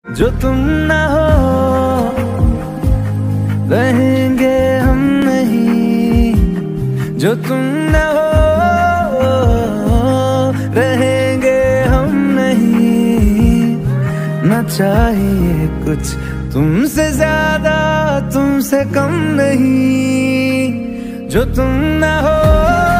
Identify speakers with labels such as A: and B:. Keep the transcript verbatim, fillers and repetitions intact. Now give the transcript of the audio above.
A: जो तुम ना हो रहेंगे हम नहीं, जो तुम ना हो रहेंगे हम नहीं। न चाहिए कुछ तुमसे ज्यादा, तुमसे कम नहीं, जो तुम ना हो